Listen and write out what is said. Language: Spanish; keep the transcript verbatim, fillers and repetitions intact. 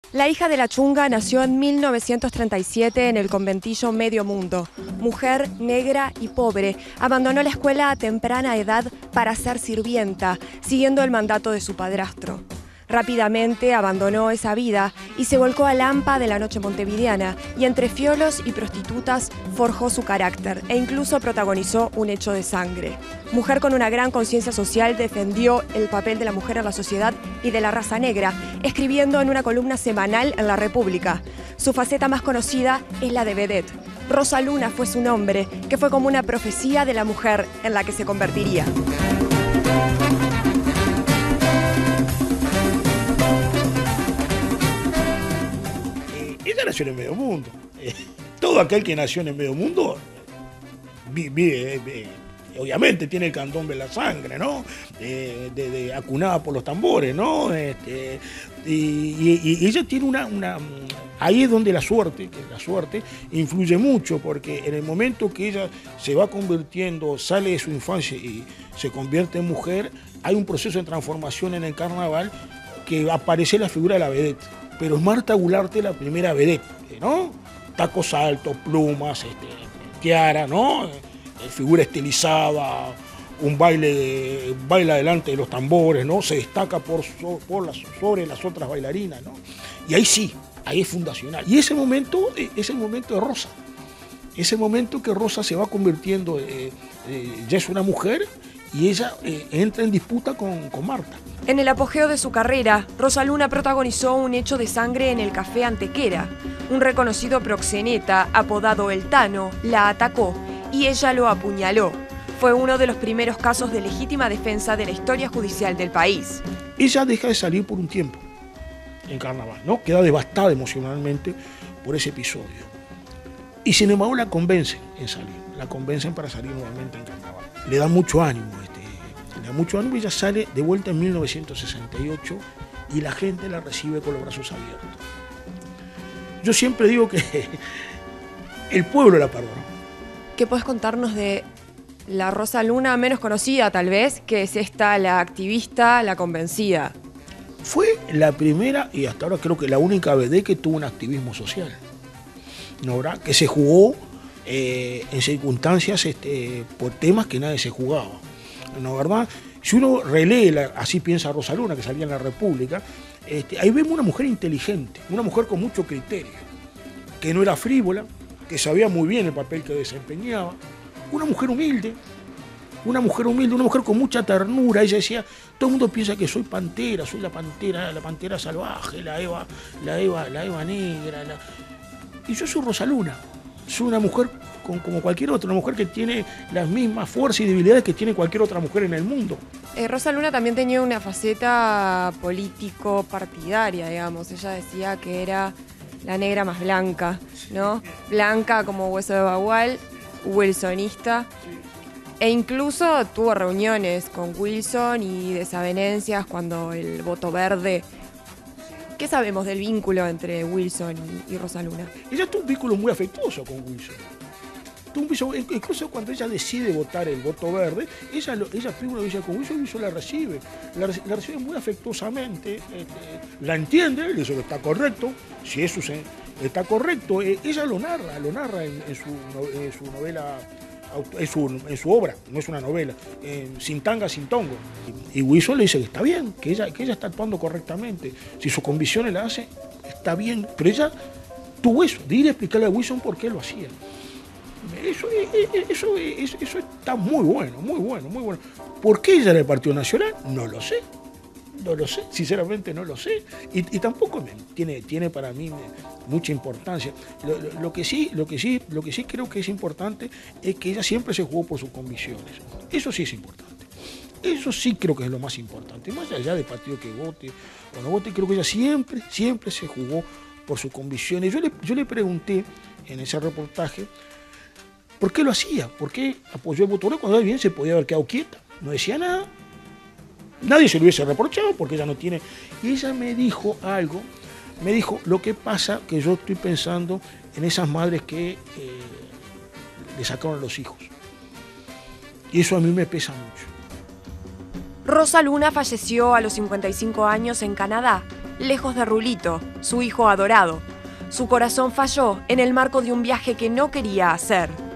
La hija de la Chunga nació en mil novecientos treinta y siete en el conventillo Medio Mundo. Mujer, negra y pobre, abandonó la escuela a temprana edad para ser sirvienta, siguiendo el mandato de su padrastro. Rápidamente abandonó esa vida y se volcó al hampa de la noche montevideana y entre fiolos y prostitutas forjó su carácter e incluso protagonizó un hecho de sangre. Mujer con una gran conciencia social, defendió el papel de la mujer en la sociedad y de la raza negra, escribiendo en una columna semanal en La República. Su faceta más conocida es la de vedette. Rosa Luna fue su nombre, que fue como una profecía de la mujer en la que se convertiría. Ella nació en el medio mundo. Eh, todo aquel que nació en el medio mundo vive, eh, eh, obviamente tiene el candombe en la sangre, ¿no? Eh, de, de, acunada por los tambores, ¿no? Este, y, y, y ella tiene una, una... Ahí es donde la suerte, que la suerte influye mucho, porque en el momento que ella se va convirtiendo, sale de su infancia y se convierte en mujer, hay un proceso de transformación en el carnaval que aparece la figura de la vedette. Pero es Marta Gularte la primera vedette, ¿no? Tacos altos, plumas, este, tiara, ¿no? Figura estilizada, un baile, de, baila delante de los tambores, ¿no? Se destaca por, por las, sobre las otras bailarinas, ¿no? Y ahí sí, ahí es fundacional. Y ese momento es el momento de Rosa. Ese momento que Rosa se va convirtiendo, eh, eh, ya es una mujer, y ella eh, entra en disputa con, con Marta. En el apogeo de su carrera, Rosa Luna protagonizó un hecho de sangre en el Café Antequera. Un reconocido proxeneta, apodado El Tano, la atacó y ella lo apuñaló. Fue uno de los primeros casos de legítima defensa de la historia judicial del país. Ella deja de salir por un tiempo en carnaval, ¿no? Queda devastada emocionalmente por ese episodio. Y sin embargo la convencen en salir, la convencen para salir nuevamente en carnaval. Le da mucho ánimo, este, le da mucho ánimo y ella sale de vuelta en mil novecientos sesenta y ocho y la gente la recibe con los brazos abiertos. Yo siempre digo que el pueblo la perdonó. ¿Qué podés contarnos de la Rosa Luna menos conocida tal vez, que es esta, la activista, la convencida? Fue la primera y hasta ahora creo que la única vedette que tuvo un activismo social, ¿no, verdad? Que se jugó eh, en circunstancias este, por temas que nadie se jugaba, ¿no, verdad? Si uno relee, la, así piensa Rosa Luna, que salía en La República, este, ahí vemos una mujer inteligente, una mujer con mucho criterio, que no era frívola, que sabía muy bien el papel que desempeñaba, una mujer humilde, una mujer humilde, una mujer con mucha ternura. Ella decía, todo el mundo piensa que soy pantera, soy la pantera, la pantera salvaje, la Eva, la Eva, la Eva negra, la... y yo soy Rosa Luna, soy una mujer con, como cualquier otra, una mujer que tiene las mismas fuerzas y debilidades que tiene cualquier otra mujer en el mundo. Eh, Rosa Luna también tenía una faceta político-partidaria, digamos. Ella decía que era la negra más blanca, ¿no? Blanca como hueso de bagual, wilsonista. E incluso tuvo reuniones con Wilson y desavenencias cuando el voto verde. ¿Qué sabemos del vínculo entre Wilson y, y Rosa Luna? Ella tuvo un vínculo muy afectuoso con Wilson. Tuvo un vínculo, incluso cuando ella decide votar el voto verde, ella, lo, ella pide una visa con Wilson y Wilson la recibe. La, la recibe muy afectuosamente, este, la entiende, le dice que está correcto, si eso se, está correcto. Eh, ella lo narra, lo narra en, en, su, en su novela. En su, en su obra, no es una novela, eh, Sin tanga, sin tongo. Y, y Wilson le dice que está bien, que ella, que ella está actuando correctamente. Si sus convicciones la hace, está bien. Pero ella tuvo eso, de ir a explicarle a Wilson por qué lo hacía. Eso, eso, eso, eso está muy bueno, muy bueno, muy bueno. ¿Por qué ella era del Partido Nacional? No lo sé. No lo sé, sinceramente no lo sé. Y, y tampoco me, tiene, tiene para mí mucha importancia. Lo, lo, lo, que sí, lo, que sí, lo que sí creo que es importante es que ella siempre se jugó por sus convicciones. Eso sí es importante. Eso sí creo que es lo más importante. Más allá del partido que vote o no vote, creo que ella siempre, siempre se jugó por sus convicciones. Yo le, yo le pregunté en ese reportaje por qué lo hacía, por qué apoyó el voto verde cuando bien se podía haber quedado quieta. No decía nada. Nadie se lo hubiese reprochado porque ella no tiene... Y ella me dijo algo, me dijo, lo que pasa que yo estoy pensando en esas madres que eh, le sacaron a los hijos. Y eso a mí me pesa mucho. Rosa Luna falleció a los cincuenta y cinco años en Canadá. lejos de Rulito, su hijo adorado. Su corazón falló en el marco de un viaje que no quería hacer.